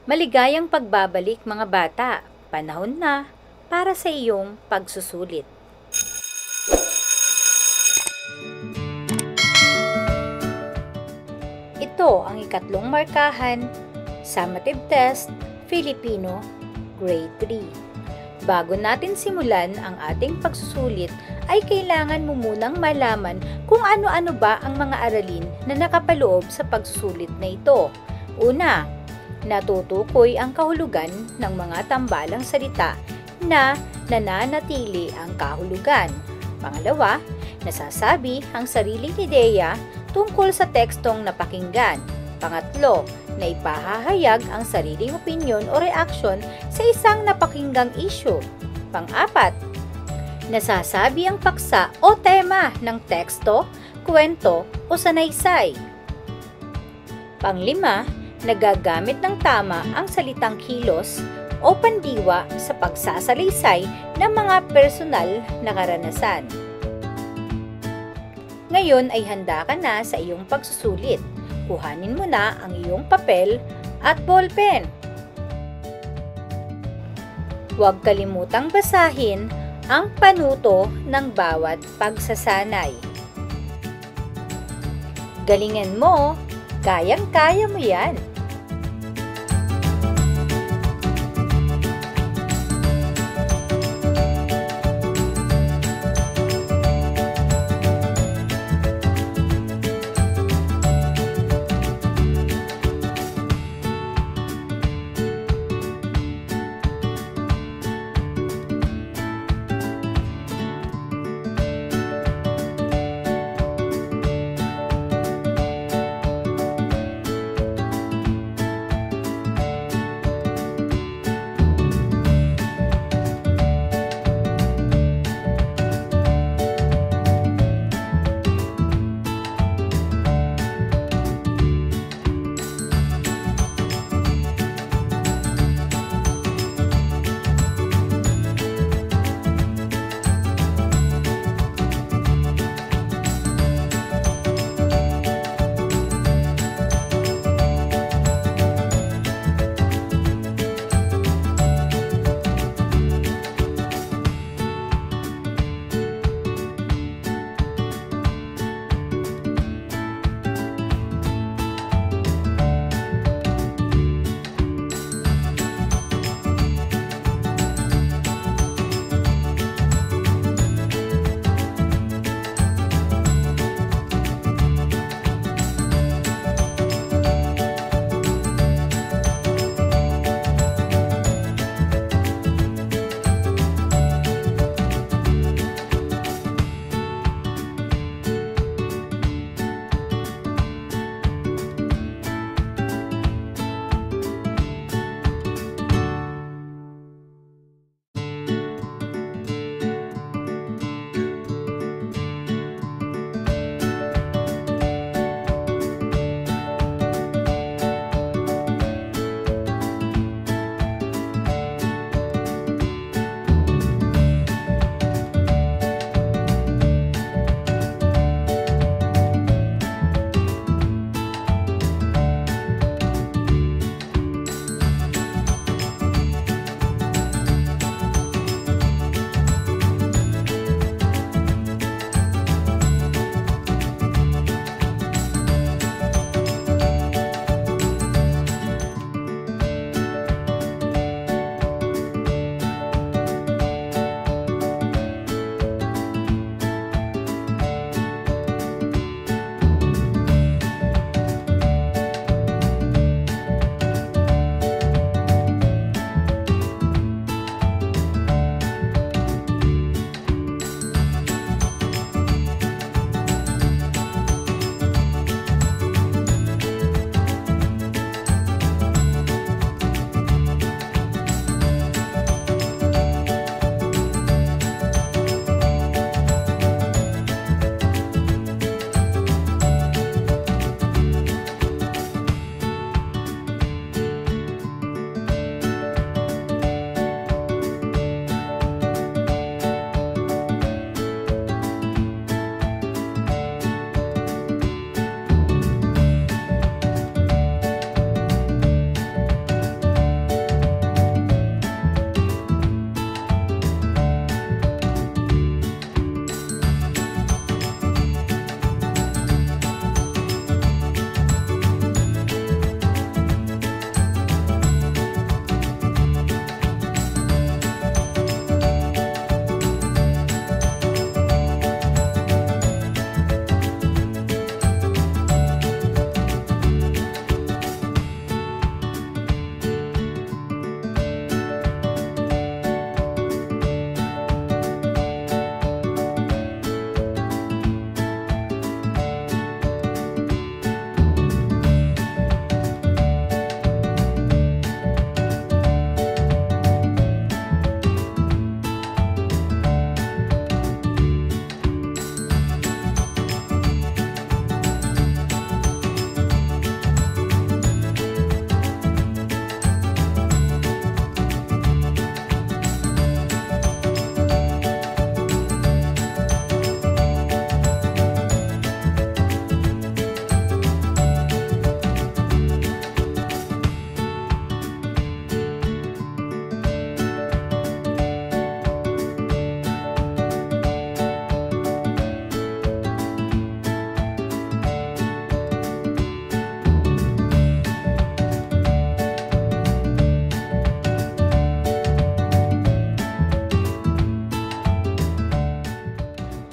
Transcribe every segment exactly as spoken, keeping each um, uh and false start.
Maligayang pagbabalik mga bata, panahon na para sa iyong pagsusulit. Ito ang ikatlong markahan, Summative Test, Filipino, Grade three. Bago natin simulan ang ating pagsusulit, ay kailangan mo munang malaman kung ano-ano ba ang mga aralin na nakapaloob sa pagsusulit na ito. Una, natutukoy ang kahulugan ng mga tambalang salita na nananatili ang kahulugan. Pangalawa, nasasabi ang sariling ideya tungkol sa tekstong napakinggan. Pangatlo, na ipahahayag ang sariling opinyon o reaksyon sa isang napakinggang issue. Pang-apat, nasasabi ang paksa o tema ng teksto, kwento o sanaysay. Panglima, nagagamit ng tama ang salitang kilos o pandiwa sa pagsasalaysay ng mga personal na karanasan. Ngayon ay handa ka na sa iyong pagsusulit. Kuhanin mo na ang iyong papel at ballpen. Huwag kalimutang basahin ang panuto ng bawat pagsasanay. Galingan mo, kayang-kaya mo yan!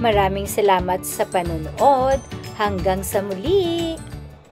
Maraming salamat sa panonood. Hanggang sa muli!